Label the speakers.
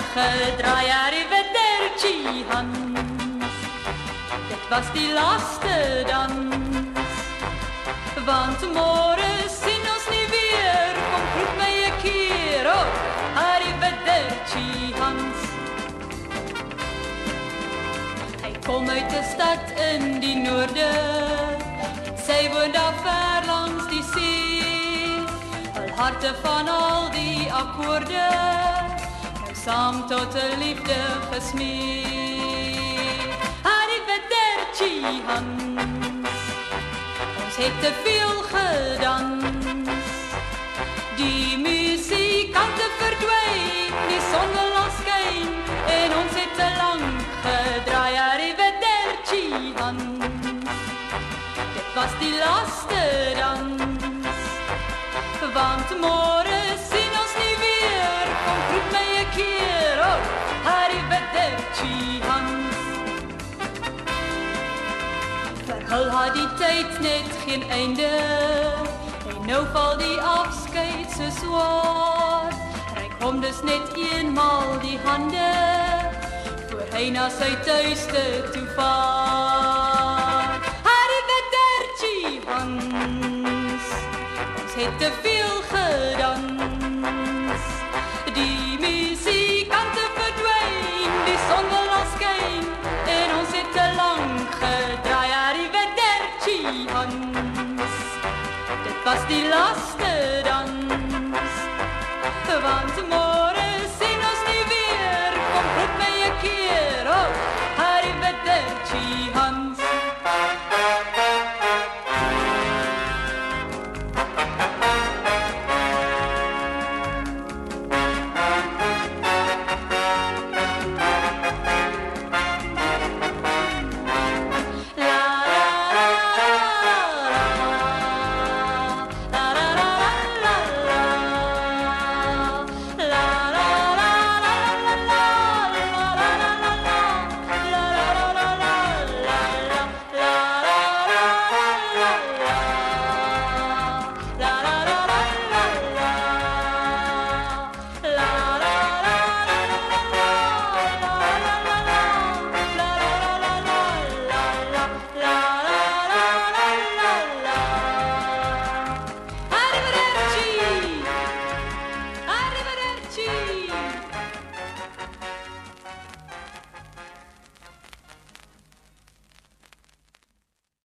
Speaker 1: gedraai, arrivederci Hans. Dit was die laatste dans, want morgen zien ons niet weer. Kom groet mij een keer, oh, arrivederci Hans. Hij komt uit de stad in die noorden, zij woont daar ver langs die zee. Al harten van al die akkoorden, nou samen tot de liefde gesmeed. Arrivederci Hans, ons heeft te veel gedanst. Die muzikanten verdwijnen, die zon wil al schijn, en ons heeft te lang gedraai. Arrivederci Hans, dit was die laatste dans, want morgen zien ons niet weer. Kom groet mij een keer, oh, arrivederci Hans. Verhul had die tijd net geen einde, en nou val die afscheid zo zwaar. Reik hom dus net eenmaal die handen, voor hij naar zijn thuiste toe vaart. Arrivederci Hans, ons heeft te veel gedanst. Die muzikanten verdwijnen, die zon wil al schijn, en ons heeft te lang gedraai. Arrivederci Hans, dit was die laatste dans, want morgen zien ons niet weer. Kom groet mij een keer, oh, arrivederci Hans.